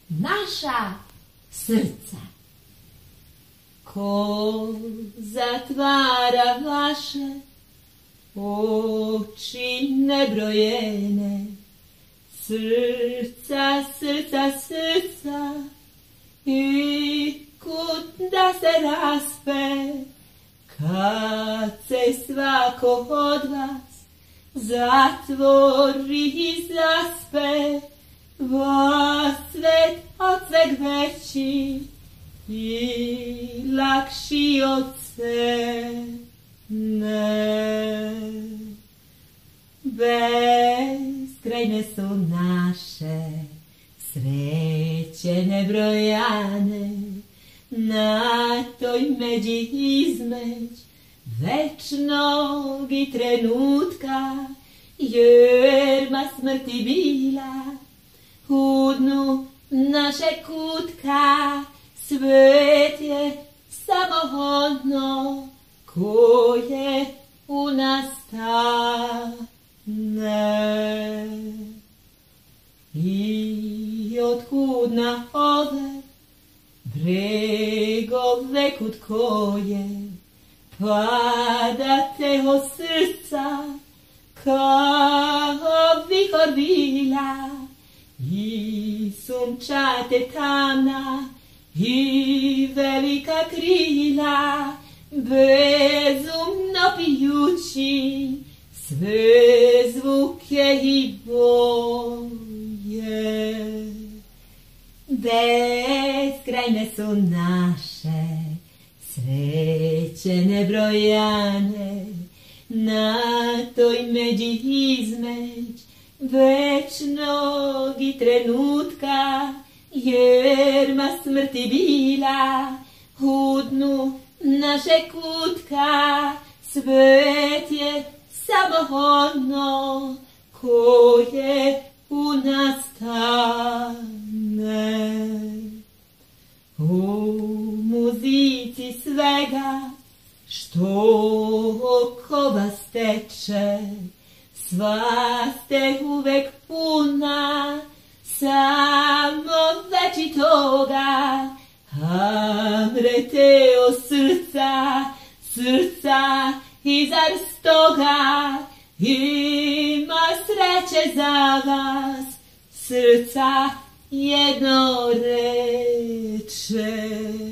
naša srca. Ko zatvara vaše oči nebrojene, srca, srca, srca, i kud da se raspe, kad se svako od vas zatvori i zaspe, vas svet od sveg veći i lakši od scene. Beskrajne su naše sreće nebrojane, na toj međi izmeć večnog i trenutka, jerma smrti bila u dnu našeg kutka. Svet je samo ono koje u nas stane. I otkud na ove bregove kud koje padate o srca kao vihor vila, i sunčate tamna i velika krila, bezumno pijući sve zvuke i boje. Beskrajne su naše sreće nebrojane, na toj međi izmeć večnog i trenutka, jerma smrti bila u dnu našeg kutka. Svet je samo ono koje u nas stane. U muzici svega što oko vas teče, sva ste uvek puna samo veći toga. Amrete o srca, srca, i zar stoga ima sreće za vas? Srca jedno reče.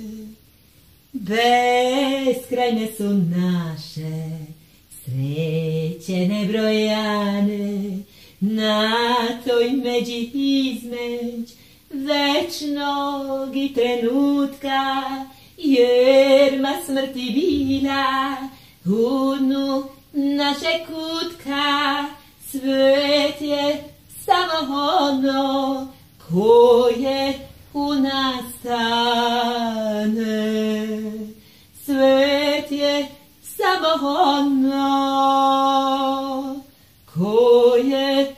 Beskrajne su naše sreće nebrojane, na toj međi izmeć večnog i trenutka, jerma smrti bila u dnu našeg kutka. Svet je samo ono koje u nas stane. Svet je samo ono koje